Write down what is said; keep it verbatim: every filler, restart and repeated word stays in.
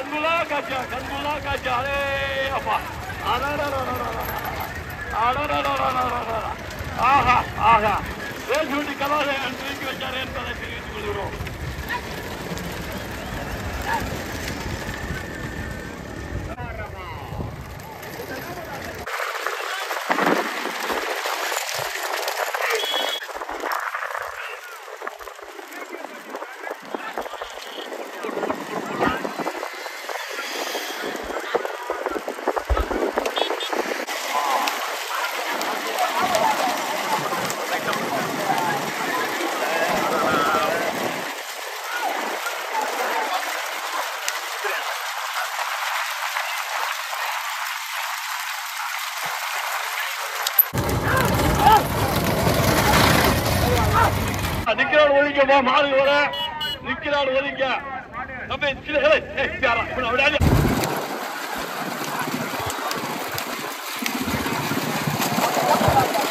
கண்குலா காட்சியா கண்குலா காட்சியா அரே அப்பா ஆஹா ஆஹா வேசூட்டி கலாலயம் தூக்கி வச்சாரே என்பதை தெரிவித்துக் கொள்கிறோம். நிக்கிறாள் ஒதுங்க மாடு வர நிக்கிறாள் ஒதுங்க நம்ம